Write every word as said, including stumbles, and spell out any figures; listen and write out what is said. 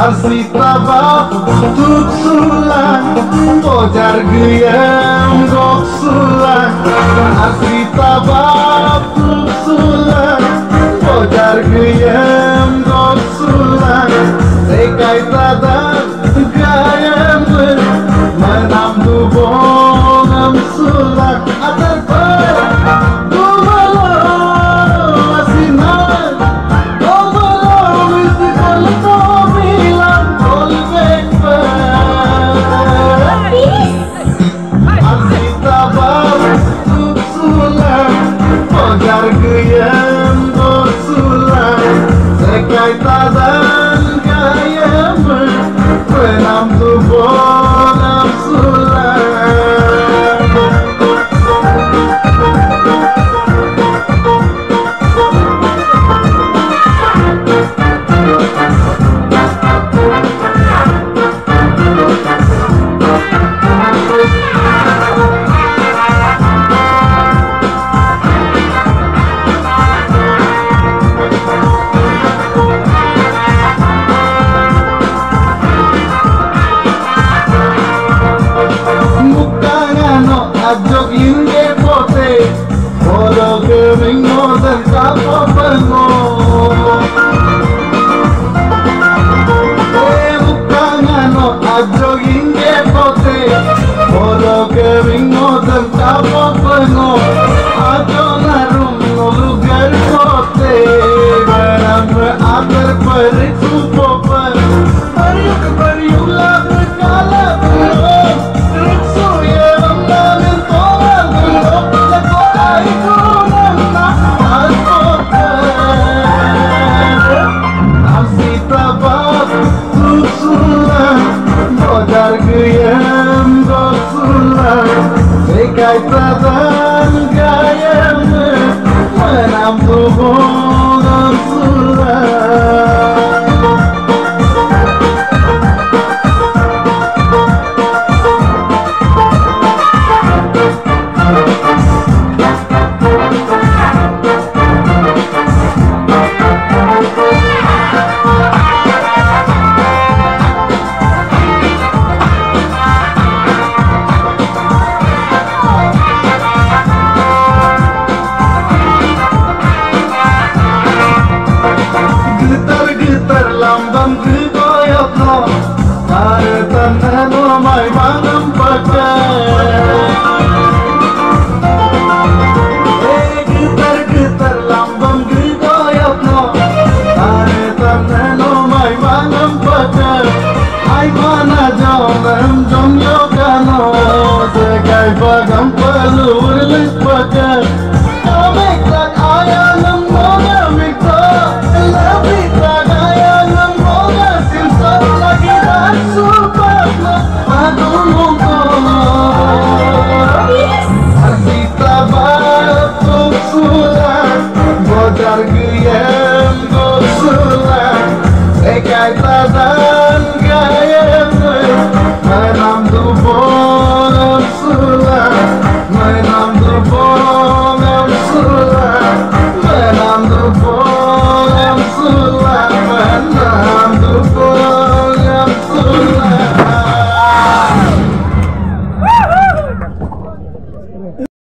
Arsitaba tutsulan Bojar geyam goksulan Arsitaba tutsulan Bojar geyam goksulan Sekai tadan gayam ber Menam dubong am sulan Atar per gayam goksulan Sekai tadan gayam Penam tubong am sulan Ajok inge pote Bolo keming moden kapo pengo Eh bukangano ajok inge pote Bolo keming moden kapo pengo Ajo narum no lugar pote Garam agar perik supoper Pariuk pariuk lag kala belum Riksu ye bangdamin Bojar gayam goksulan Sekai tadan gayam Menam tubong am sulan Getar lambang gegoyokno Taretan heno mai mangam pakai Eh getar-getar lambang gegoyokno Taretan heno mai mangam pakai Ai mana jom jom yokano Sekai pagam pelur lis pakai